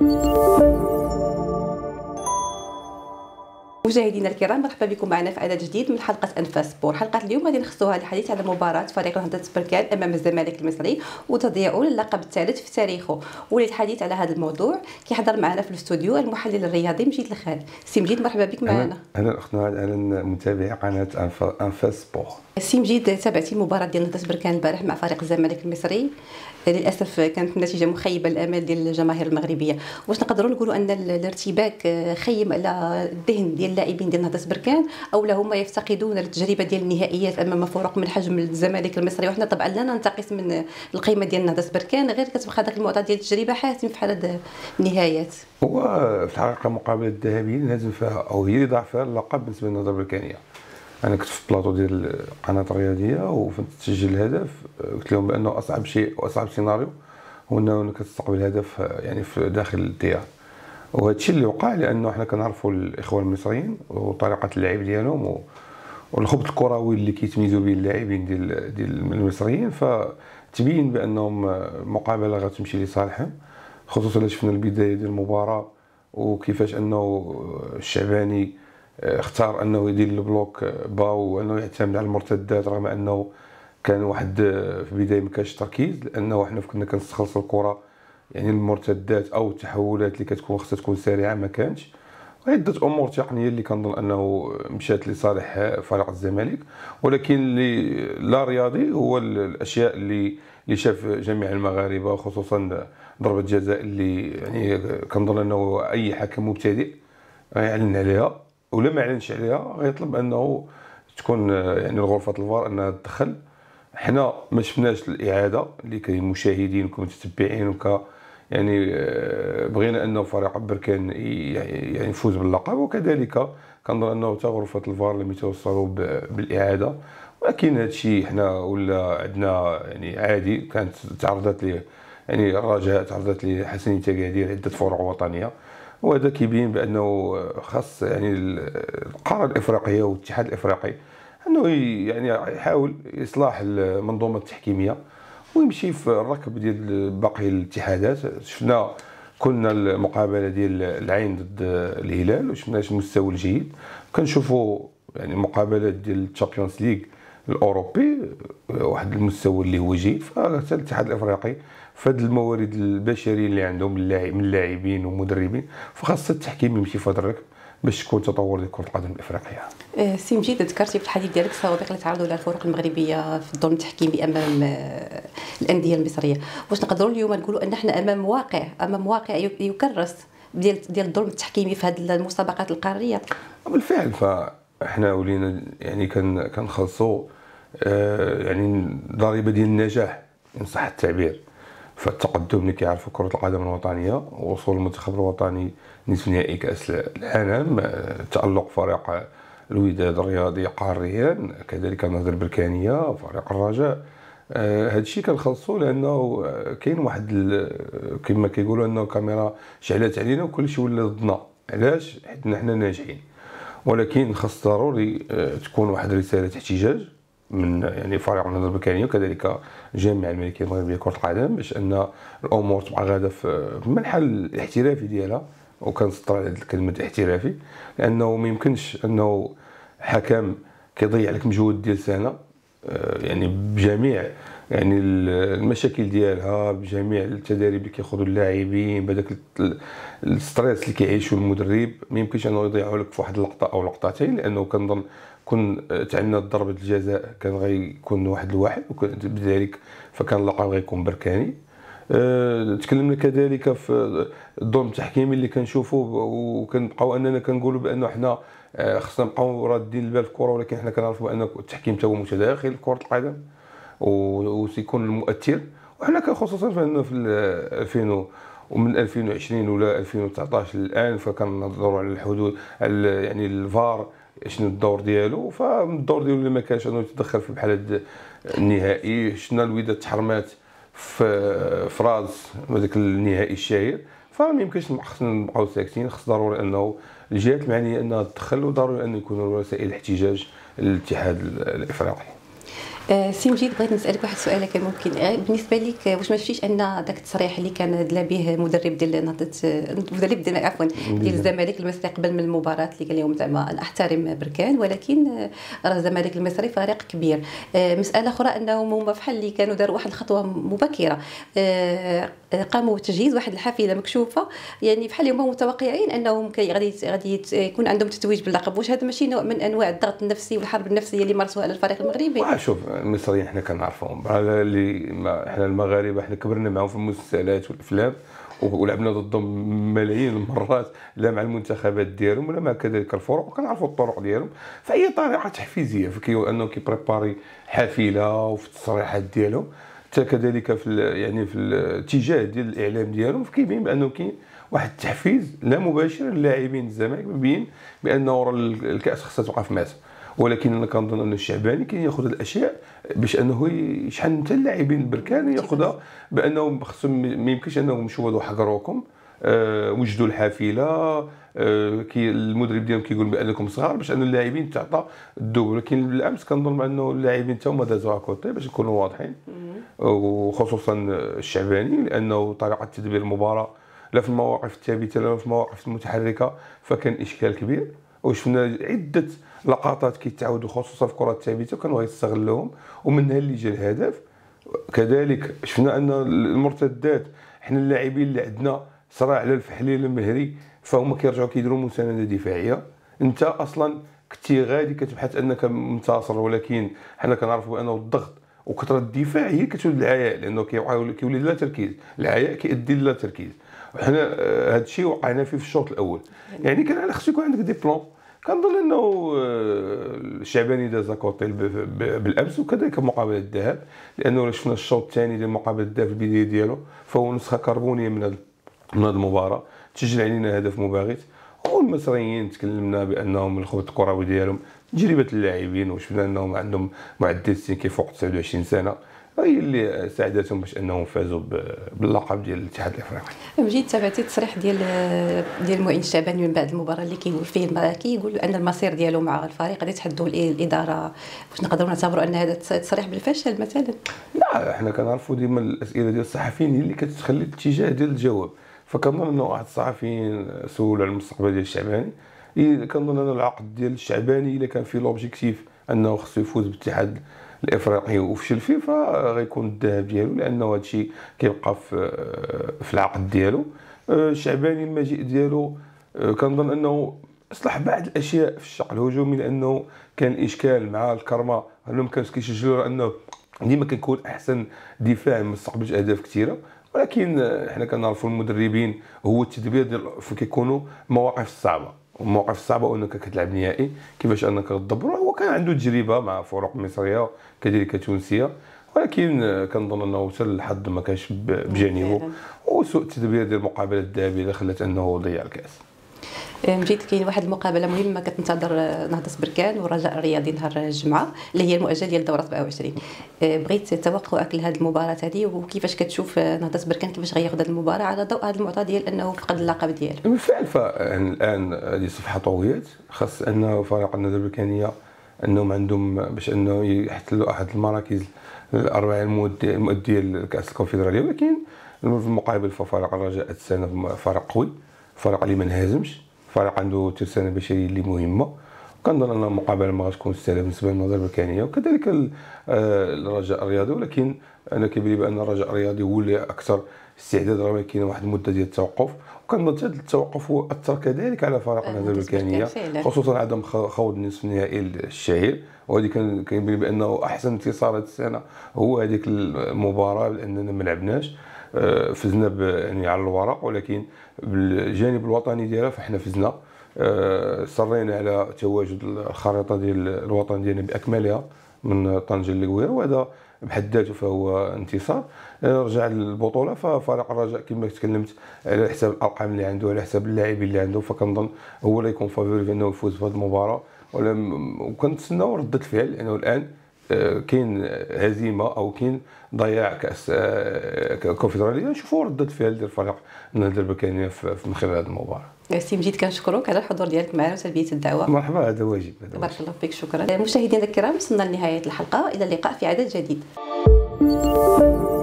مشاهدينا الكرام، مرحبا بكم معنا في عدد جديد من حلقه انفاس سبور. حلقه اليوم غادي نخصوها للحديث على مباراه فريق نهضه بركان امام الزمالك المصري وتضييع اللقب الثالث في تاريخه. وللحديث على هذا الموضوع كيحضر معنا في الاستوديو المحلل الرياضي مجيد الخال. سي مجيد، مرحبا بك معنا. اهلا اختنا، اهلا متابعي قناه انفاس سبور. سي مجيد، تابعتي المباراه ديال نهضه بركان البارح مع فريق الزمالك المصري. للاسف كانت النتيجه مخيبه للامال ديال الجماهير المغربيه. واش نقدروا نقولوا ان الارتباك خيم على الذهن ديال اللاعبين ديال نهضه بركان، او هما يفتقدون التجربه ديال النهائيات امام فرق من حجم الزمالك المصري؟ وحنا طبعا لا ننتقص من القيمه ديال نهضه بركان، غير كتبقى داك المعطى ديال التجربه حاسم في حال النهايات. هو في الحقيقه مقابله الذهبيين لازم فيها، او هي اللي ضاع فيها اللقب بالنسبه للنهضه البركانيه. انا كنت في البلاطو ديال القناه الرياضيه وفين تسجل الهدف قلت لهم بانه اصعب شيء واصعب سيناريو هو انه كتستقبل الهدف يعني في داخل الديار. وهذا الشيء اللي وقع لانه حنا كنعرفوا الاخوان المصريين وطريقه اللعب ديالهم والخبط الكروي اللي كيتميزوا به اللاعبين ديال المصريين، فتبين بانهم المقابله غتمشي لصالحهم، خصوصا الا شفنا البدايه ديال المباراه وكيفاش انه الشعباني اختار انه يدير البلوك با وانه يعتمد على المرتدات، رغم انه كان واحد في البدايه ما كانش تركيز، لانه حنا كنا كنستخلصوا الكره يعني المرتدات او التحولات اللي كتكون خصها تكون سريعه ما كانش. عده امور تقنيه اللي كنظن انه مشات لصالح فريق الزمالك، ولكن اللي لا رياضي هو الاشياء اللي شاف جميع المغاربه، خصوصا ضربه جزاء اللي يعني كنظن انه اي حكم مبتدئ يعلن عليها، ولا ما اعلنش عليها غيطلب انه تكون يعني غرفه الفار انها تدخل. حنا ما شفناش الاعاده اللي كمشاهدين وكمتتبعين يعني بغينا انه فريق بركان يعني يفوز باللقب، وكذلك كنظن انه حتى غرفه الفار لم يتوصلوا بالاعاده. ولكن هذا الشيء حنا ولا عندنا يعني عادي. كانت تعرضت ليه يعني الرجاء، تعرضت ليه حسني تقادير عده فروع وطنيه، وهذا كيبين بانه خاص يعني القاره الافريقيه والاتحاد الافريقي انه يعني يحاول اصلاح المنظومه التحكيميه ويمشي في الركب ديال باقي الاتحادات. شفنا كنا المقابله ديال العين ضد الهلال وشفنا المستوى الجيد، كنشوفوا يعني المقابلات ديال الشامبيونز ليغ الاوروبي واحد المستوى اللي هو جيد. فحتى الاتحاد الافريقي فهاد الموارد البشريه اللي عندهم من لاعبين ومدربين، فخاص التحكيم يمشي في هذا الركب باش تكون تطور ديال كره القدم الافريقيه. سي مجيد، ذكرتي في الحديث ديالك السابق اللي تعرضوا لها الفرق المغربيه في الظلم التحكيمي امام الانديه المصريه. واش نقدروا اليوم نقولوا ان احنا امام واقع يكرس ديال الظلم التحكيمي في هذه المسابقات القاريه؟ بالفعل، فاحنا ولينا يعني كنخلصوا يعني ضريبه ديال النجاح ان صح التعبير. فالتقدم اللي كيعرفوا كره القدم الوطنيه، وصول المنتخب الوطني نصف نهائي كاس العالم، تالق فريق الوداد الرياضي قاريا، كذلك النهضه البركانيه، فريق الرجاء. هذا الشيء كنخلصوا لانه كاين واحد كما كيقولوا انه كاميرا شعلات علينا وكل شيء ولا ضدنا. علاش؟ حيت حنا ناجحين، ولكن خاص ضروري تكون واحد رساله احتجاج من يعني فريق النهضه البركانيه وكذلك جامعه الملكيه المغربيه لكره القدم، باش ان الامور تبقى غاده في المنحى الاحترافي ديالها. وكنسطر على الكلمه احترافي، لانه ما يمكنش انه حكم كيضيع لك مجهود ديال سنه يعني بجميع يعني المشاكل ديالها، بجميع التدريب اللي كياخذوا اللاعبين، بهذاك الستريس اللي كيعيشوا المدرب، ما يمكنش انه يضيعوا لك في واحد اللقطه او لقطتين. لانه كنظن كون تعنا ضربه الجزاء كان غيكون واحد الواحد، وبذلك فكان اللقب غيكون بركاني. تكلمنا كذلك في الظلم التحكيمي اللي كنشوفوه، وكنبقاو اننا كنقولوا بانه حنا خصنا نبقاو رادين البال في الكره، ولكن حنا كنعرفوا بان التحكيم حتى هو متداخل في كره القدم وسيكون المؤثر. وحنا خصوصا في 2000 ومن 2020 ولا 2019 الان فكنهضروا على الحدود يعني الفار شنو الدور ديالو. فالدور ديالو اللي ما كانش انه يتدخل في بحال النهائي. شفنا الوداد تحرمات في راس هذاك النهائي الشهير. فما يمكنش خصنا نبقاو ساكتين، خص ضروري انه الجهات المعنيه انها تدخل، وضروري ان يكونوا وسائل الاحتجاج للاتحاد الافريقي. سي مجيد، بغيت نسالك واحد السؤال كان ممكن بالنسبه لك، واش ما شفتيش ان داك التصريح اللي كان دلا به مدرب ديال نهضه، مدرب ديال عفوا ديال الزمالك المصري قبل من المباراه، اللي قال لهم زعما انا احترم بركان ولكن راه الزمالك المصري فريق كبير. مساله اخرى انهم هما فحال اللي كانوا داروا واحد الخطوه مبكره، قاموا بتجهيز واحد الحافله مكشوفه، يعني بحال هما متوقعين انهم غادي يكون عندهم تتويج باللقب. واش هذا ماشي نوع من انواع الضغط النفسي والحرب النفسيه اللي مارسوها على الفريق المغربي؟ شوف، المصريين حنا كنعرفوهم، احنا المغاربه حنا كبرنا معاهم في المسلسلات والافلام ولعبنا ضدهم ملايين المرات، لا مع المنتخبات ديالهم ولا مع كذلك الفرق، وكنعرفوا الطرق ديالهم في اي طريقه تحفيزيه، انه كيبريباري حافله وفي التصريحات ديالهم، حتى كذلك يعني في الاتجاه ديال الاعلام ديالهم، فكيبين بانه كاين واحد التحفيز لا مباشر للاعبين الزمالك، مبين بانه الكاس خصها توقع في ماسا. ولكن انا كنظن ان الشعباني كاين ياخذ الاشياء باش انه يشحن حتى اللاعبين البركان ياخذها، بانه خصهم ما يمكنش انهم يشوهوا حقروكم، وجدوا الحافله، المدرب ديالهم كيقول بانكم صغار باش ان اللاعبين تعطى الدوب. ولكن بالامس كنظن انه اللاعبين حتى هما دازوا كوتي باش نكونوا واضحين، وخصوصا الشعباني، لانه طريقه تدبير المباراه لا في المواقف الثابته لا في المواقف المتحركه فكان اشكال كبير. وشفنا عده لقطات كيتعاودوا خصوصا في الكرات الثابته وكانوا غيستغلوهم، ومنها اللي جا الهدف. كذلك شفنا ان المرتدات، حنا اللاعبين اللي عندنا صراع على الفحليل المهري فهم كيرجعوا كيديروا مسانده دفاعيه. انت اصلا كنتي غادي كتبحث انك منتصر، ولكن حنا كنعرفوا بانه الضغط وكثره الدفاع هي كتولد العياء، لانه كيولي لا تركيز، العياء كيؤدي لا تركيز. وحنا هذا الشيء وقعنا فيه في الشوط الاول، يعني كان خصو يكون عندك دي بلان. كنظن انه الشعباني داز كوطي بالامس، وكذلك مقابله الذهاب، لانه شفنا الشوط الثاني ديال مقابله الذهاب في البدايه ديالو فهو نسخه كربونيه من هذه المباراه، تسجل علينا هدف مباغت. والمصريين تكلمنا بانهم الخبط الكروي ديالهم تجربه اللاعبين، وشفنا انهم عندهم معدل السن كيفوق 29 سنه، هي اللي ساعدتهم باش انهم فازوا باللقب ديال الاتحاد الافريقي. مجيد، تابعتي التصريح ديال المعين الشعباني من بعد المباراه اللي كيقول فيه كيقول ان المصير ديالو مع الفريق غادي يتحدوا الاداره، واش نقدروا نعتبروا ان هذا التصريح بالفشل مثلا؟ لا، حنا كنعرفوا ديما الاسئله ديال الصحفيين هي اللي كتخلي الاتجاه ديال الجواب. فكنظن انه واحد الصحفيين سولوا على المستقبل ديال الشعباني، كنظن ان العقد ديال الشعباني الا كان فيه لوبجيكتيف انه خصو يفوز بالاتحاد الافريقي وفشل فيه فغيكون الذهاب ديالو، لانه هذا الشيء كيبقى في العقد ديالو. الشعباني المجيء ديالو كنظن انه اصلح بعض الاشياء في الشق الهجومي، لانه كان اشكال مع الكرمه انهم كانوا كيسجلوا انه ديما كيكون احسن دفاع ما استقبلش اهداف كثيره. ولكن حنا كنعرفوا المدربين هو التدبير ديال كيكونوا المواقف الصعبه، والمواقف الصعبه وانك كتلعب نهائي كيفاش انك تدبر. هو كان عنده تجربه مع فرق مصريه كذلك تونسيه، ولكن كنظن انه حتى الحظ ما كانش بجانبه، وسوء التدبير ديال المقابله الذهابيه اللي خلت انه ضيع الكاس. مجيد، كاين واحد المقابله مهمه كتنتظر نهضه بركان والرجاء الرياضي نهار الجمعه اللي هي المؤجل ديال الدوره 27. بغيت توقعك لهذه المباراه هذه، وكيفاش كتشوف نهضه بركان كيفاش غياخذ هذه المباراه على ضوء هذا المعطى ديال انه فقد اللقب ديالو؟ بالفعل، فالان هذه صفحه طويات، خاص ان فريق النهضه البركانيه انهم عندهم باش انه يحتلوا احد المراكز الاربعه المؤديه لكاس الكونفدراليه. ولكن في المقابل ففريق الرجاء السنه فريق قوي، فريق اللي ما انهزمش، فريق عنده ترسانه بشريه اللي مهمه. كنظن ان المقابله ما غاتكون سهله بالنسبه للنهضه البركانيه وكذلك الرجاء الرياضي. ولكن انا كيبان لي بان الرجاء الرياضي هو اللي اكثر استعداد، رغم كاين واحد المده ديال التوقف، وكنظن هذا التوقف هو اثر كذلك على فريق النهضه البركانيه، خصوصا عدم خوض نصف النهائي الشهير. وهذه كيبان لي بانه احسن انتصار هذه السنه هو هذيك المباراه، لاننا ما لعبناش، فزنا يعني على الورق، ولكن بالجانب الوطني ديالها فاحنا فزنا. صرينا على تواجد الخريطه ديال الوطن ديالنا باكملها من طنجه للقويره، وهذا بحد ذاته فهو انتصار. رجع للبطوله، ففريق الرجاء كما تكلمت على حساب الارقام اللي عنده، على حساب اللاعبين اللي عنده، فكنظن هو اللي يكون فافوري في انه يفوز في هذه المباراه. وكنتسناو رده الفعل، لانه الان كاين هزيمه او كاين ضياع كاس الكونفدراليه، نشوفوا ردة فعل ديال فريق النهضه البركانيه من خلال هذه المباراه. سي مجيد كنشكروك على الحضور ديالك معنا وتلبيه الدعوه. مرحبا، هذا واجب. بارك الله فيك، شكرا. مشاهدينا الكرام، وصلنا لنهايه الحلقه، الى اللقاء في عدد جديد.